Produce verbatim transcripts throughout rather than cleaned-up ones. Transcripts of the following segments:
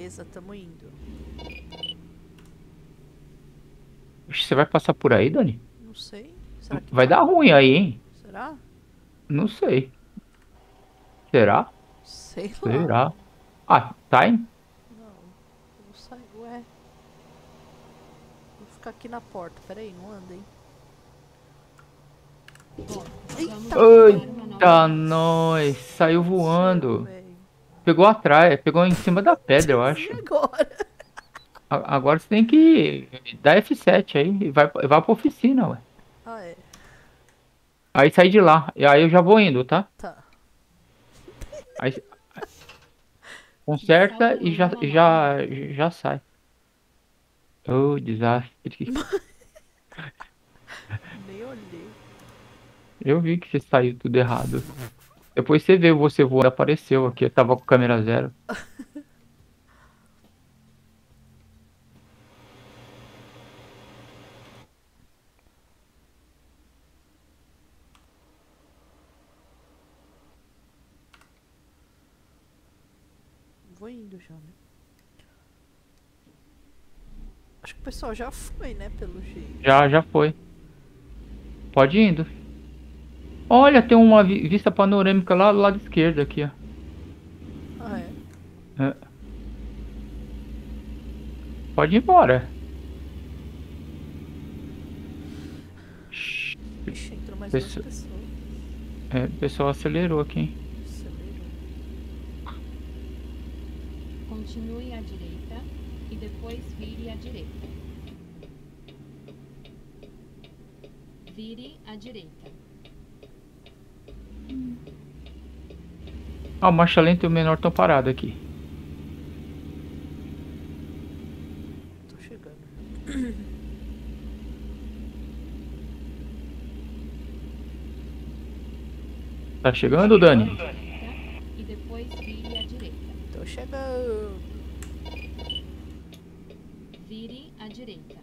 Beleza, tamo indo. Você vai passar por aí, Dani? Não sei. Será que Vai dá? dar ruim aí, hein? Será? Não sei. Será? Sei lá. Será? Ah, tá, hein? Não. Eu vou sair. Ué. Vou ficar aqui na porta. Pera aí, não anda, hein? Bom, vamos Eita iniciar uma nova Eita, fase. nós. O que Saiu aconteceu, voando. velho? Pegou atrás, pegou em cima da pedra, eu E acho. agora? A- Agora você tem que dar F sete aí e vai, vai pra oficina, ué. Ah, é. Aí sai de lá. E aí eu já vou indo, tá? Tá. Aí conserta e Salvando já, uma nova já, rota. já sai. Ô, desastre. Nem olhei. Eu vi que você saiu tudo errado. Depois você vê você voando, apareceu aqui. Eu tava com câmera zero. Vou indo já, né? Acho que o pessoal já foi, né? Pelo jeito. Já, já foi. Pode ir indo. Olha, tem uma vi- vista panorâmica lá do lado esquerdo aqui, ó. Ah, é. É, pode ir embora. Shhh, Ixi, entrou mais duas pesso- pessoas. é, o pessoal acelerou aqui, hein? Acelerou. Continue à direita e depois vire à direita. Vire à direita. Ah, o marcha lenta e o menor estão parados aqui. Tô chegando. Tá chegando, Dani? Direita e depois vire à direita. Tô chegando. Vire à direita.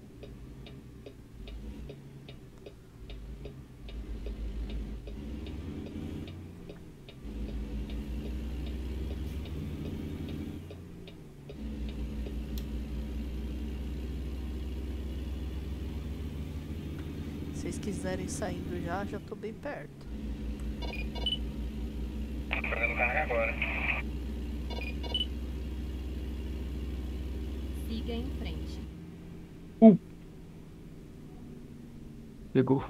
Se vocês quiserem saindo já, já tô bem perto. Fazendo carga agora. Siga em frente. Uh. Pegou.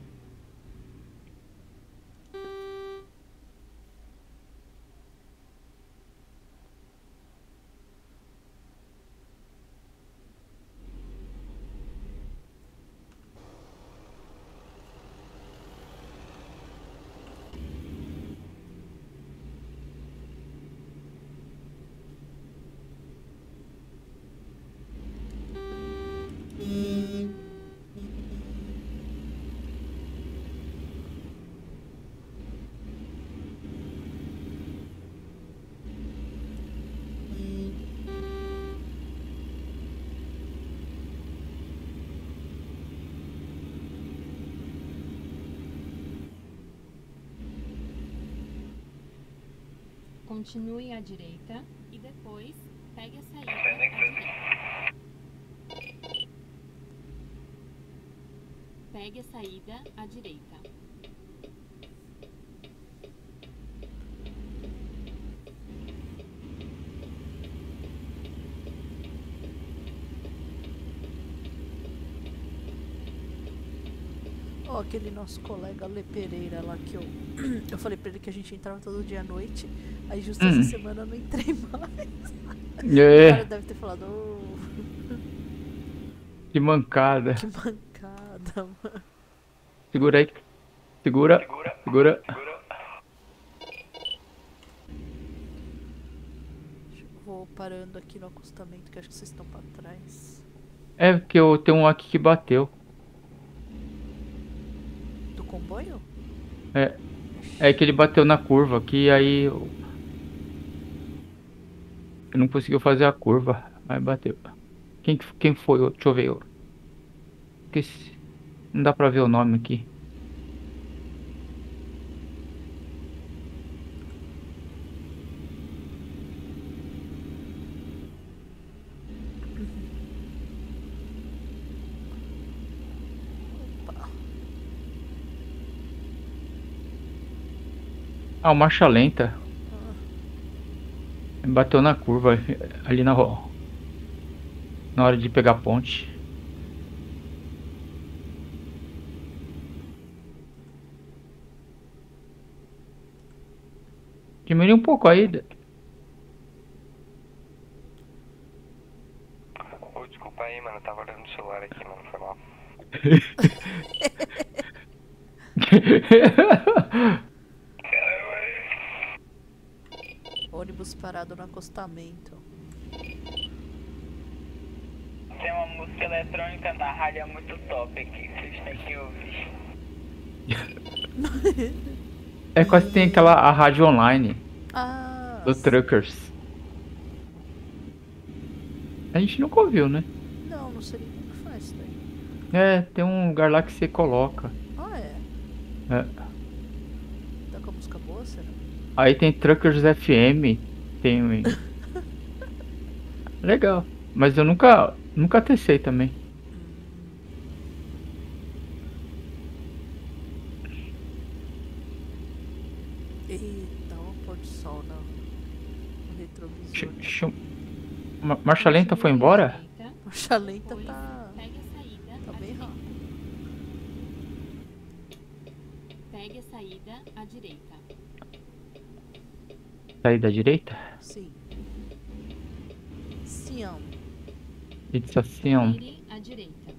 Continue à direita e depois pegue a saída Saindo em à frente. direita. Pegue a saída à direita. Ó, aquele nosso colega Lê Pereira lá que eu. Eu falei pra ele que a gente entrava todo dia à noite. Aí justo essa Hum. semana eu não entrei mais. O cara É, deve ter falado, ô, que mancada. que mancada, mano. Segura aí. Segura. Segura. Segura. Segura. Vou parando aqui no acostamento que acho que vocês estão pra trás. É que eu tenho um aqui que bateu. Do comboio? É, é que ele bateu na curva aqui, aí eu, eu não conseguiu fazer a curva. Aí bateu. Quem, que- quem foi? Deixa eu ver. eu- Esqueci. Não dá pra ver o nome aqui. Ah, o marcha lenta. Ah, Bateu na curva ali na, ro- na hora de pegar a ponte. Diminui um pouco aí. Ô, desculpa aí, mano. Eu tava olhando o celular aqui, mano. Foi mal. ônibus parado no acostamento. Tem uma música eletrônica na rádio muito top aqui, vocês têm que ouvir. É quase tem aquela a rádio online Ah, do Truckers. A gente nunca ouviu, né? não, não sei nem como que faz isso daí. É, tem um lugar lá que você coloca. Ah, é? É. Tá com a música boa, será? Aí tem Truckers F M. Tem. Legal. Mas eu nunca, nunca testei também. Eita, olha o pôr do sol no, no retrovisor. Ch- ch- Ma- Marcha lenta foi Continue à embora? direita, Marcha lenta depois tá, pegue a saída tá à bem direita. rápido. Pegue a saída à direita. Saí da direita? Sim. Sião. Estação. Vire à direita.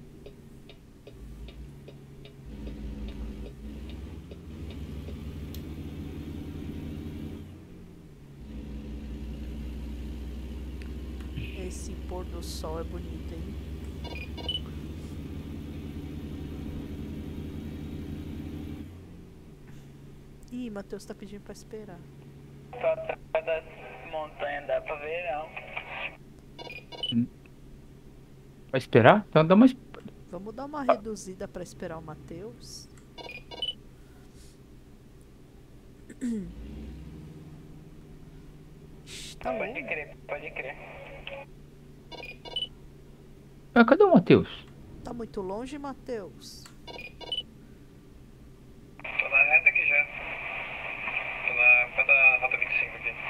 Esse pôr do sol é bonito, hein? Ih, Matheus tá pedindo pra esperar. Só atrás das montanhas dá pra ver não. Vai esperar? Então dá uma. es- Vamos dar uma reduzida pra esperar o Matheus. Ixi, tá Pode longe. crer, pode crer. Ah, cadê o Matheus? Tá muito longe, Matheus. Tô na reta aqui já. Tô na pé da Rota vinte e cinco aqui.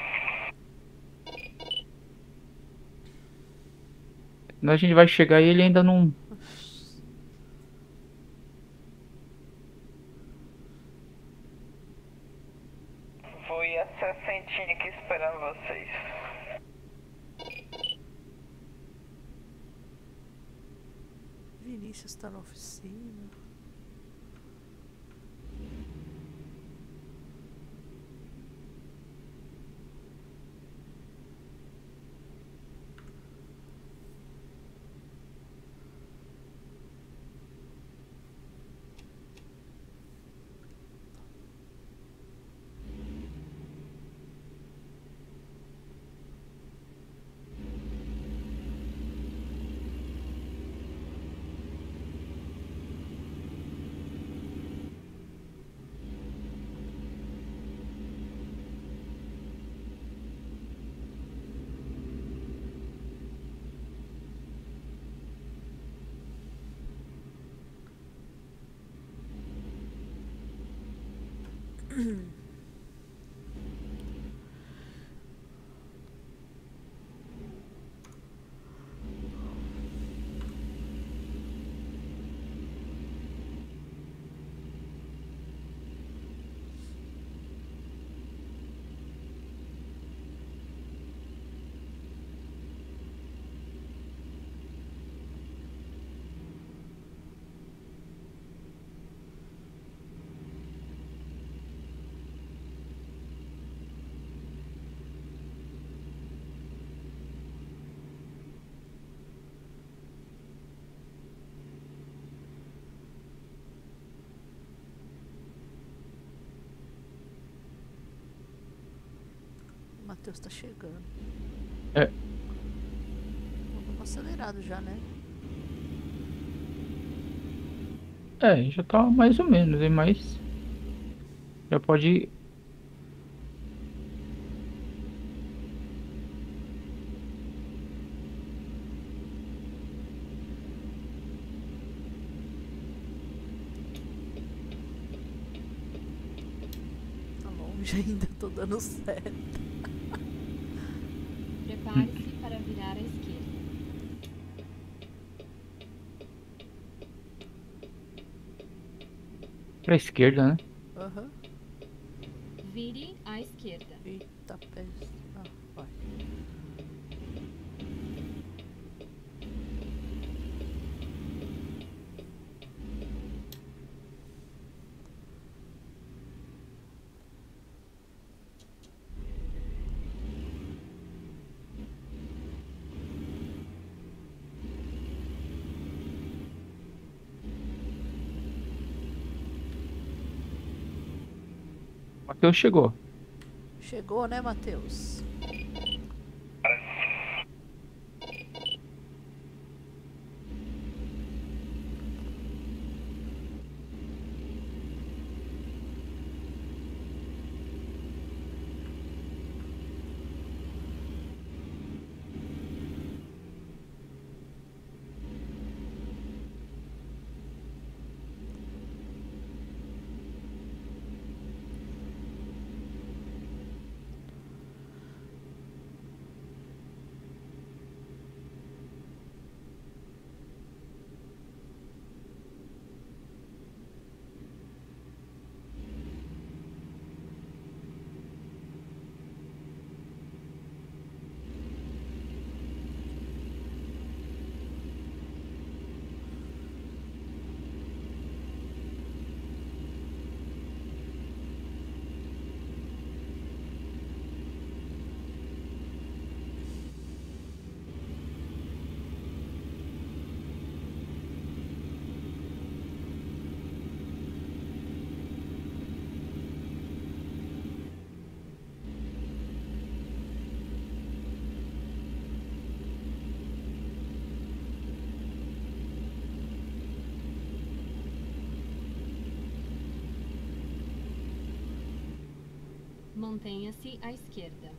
A gente vai chegar e ele ainda não. Vou ir a sessentinha aqui esperando vocês. Vinícius tá na oficina. O Matheus tá chegando. É. Vamos acelerado já, né? É, já tá mais ou menos, hein? Mas. Já pode ir. Tá longe. longe ainda, tô dando certo. Prepare-se para virar à esquerda. Pra esquerda, né? Aham. Vire à esquerda. Eita, peste. Ah, vai. O Matheus chegou. Chegou, né, Matheus? Mantenha-se à esquerda.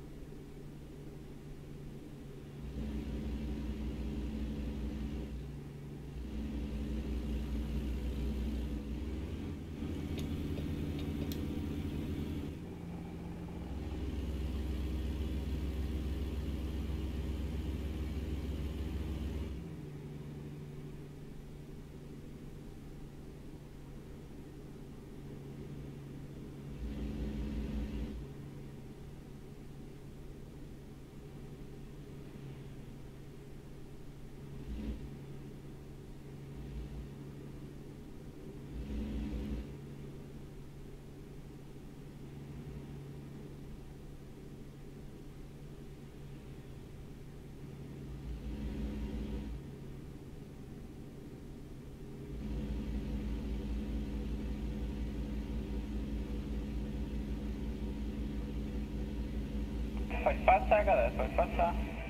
Pode passar, galera, pode passar.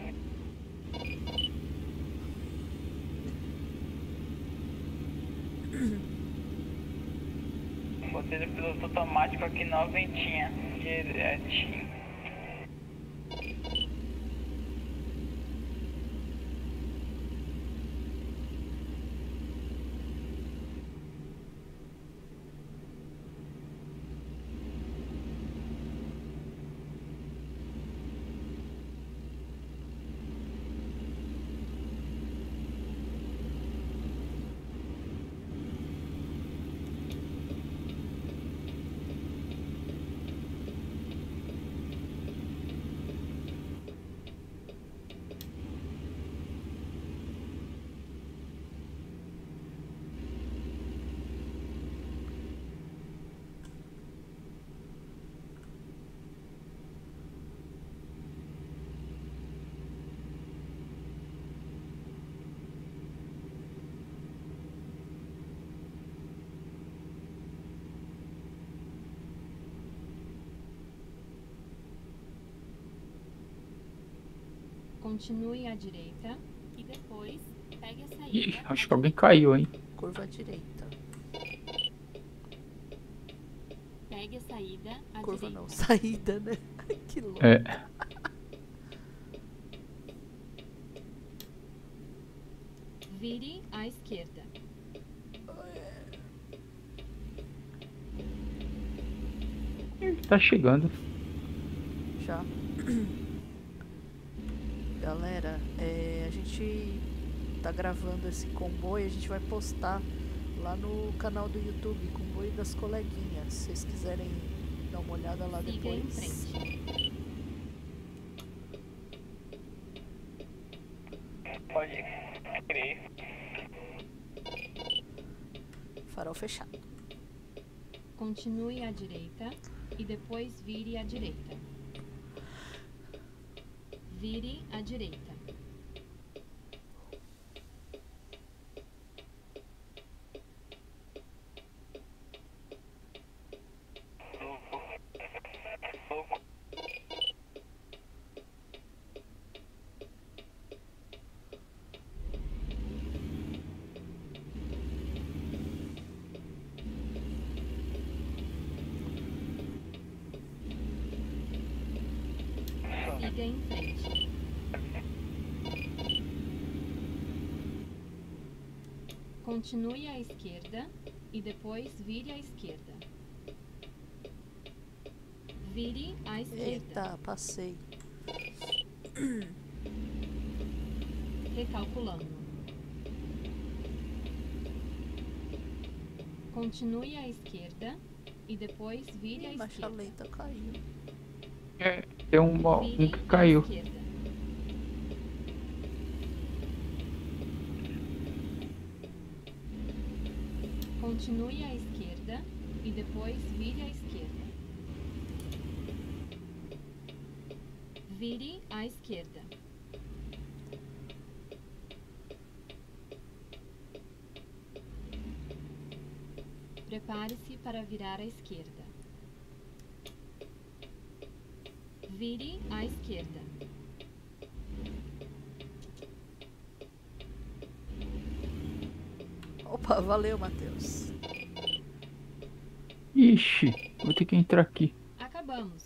Botei no piloto automático aqui noventinha, direitinho. Continue à direita e depois pegue a saída. Ih, à acho que alguém direita. caiu, hein? Curva à direita. Pegue a saída à Curva direita. não, saída, né? Que louco. É. Vire à esquerda. Tá chegando. Já. Galera, é, a gente tá gravando esse comboio, a gente vai postar lá no canal do YouTube, Comboio das Coleguinhas. Se vocês quiserem dar uma olhada lá Siga em depois. frente. Pode crer. Farol fechado. Continue à direita e depois vire à direita. Vire à direita. Siga em frente. Continue à esquerda e depois vire à esquerda. Vire à esquerda. Eita, passei. Recalculando. Continue à esquerda e depois vire à Ih, marcha esquerda. lenta caiu. É, tem um, um Vire que à caiu. esquerda. Continue à esquerda e depois vire à esquerda. Vire à esquerda. Prepare-se para virar à esquerda. Vire à esquerda. Opa, valeu, Matheus. Ixi, vou ter que entrar aqui. Acabamos.